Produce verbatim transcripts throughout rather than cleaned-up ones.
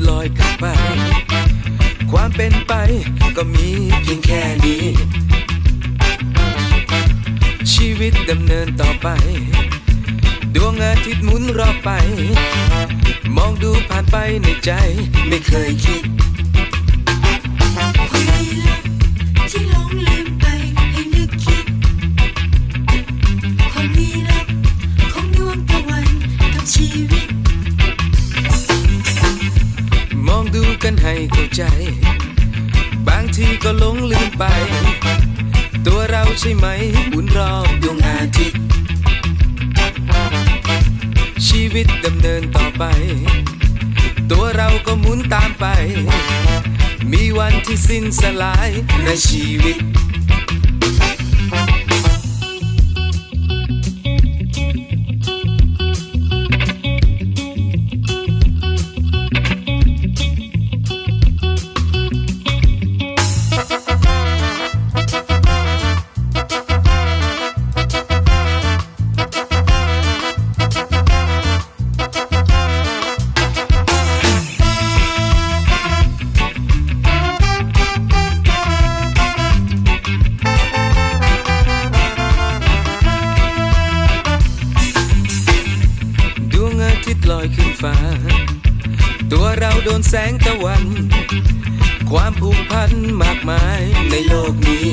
ลอยขึ้นไปความเป็นไปก็มีเพียงแค่นี้ชีวิตดำเนินต่อไปดวงอาทิตย์หมุนรอบไปมองดูผ่านไปในใจไม่เคยคิดความลี้ลับที่หลงลืมไปให้นึกคิดความลี้ลับของดวงตะวันกับชีวิตมองดูกันให้เข้าใจบางทีก็หลงลืมไปตัวเราใช่ไหมหมุนรอบดวงอาทิตย์ชีวิตดำเนินต่อไปตัวเราก็หมุนตามไปมีวันที่สิ้นสลายในชีวิตลอยขึ้นฟ้าตัวเราโดนแสงตะวันความผูกพันมากมายในโลกนี้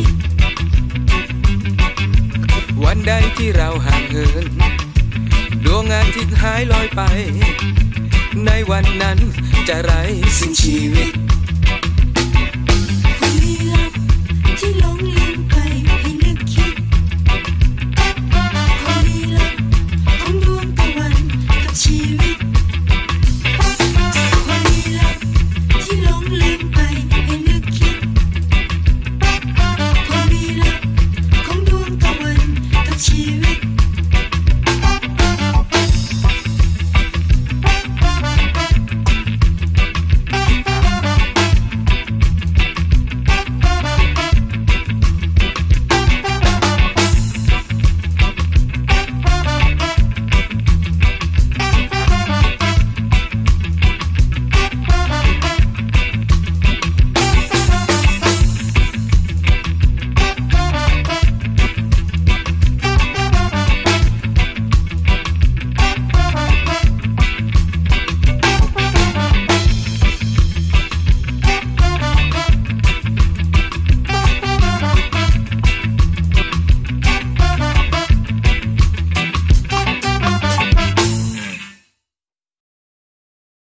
วันใดที่เราห่างเหินดวงอาทิตย์หายลอยไปในวันนั้นจะไร้ซึ่งชีวิต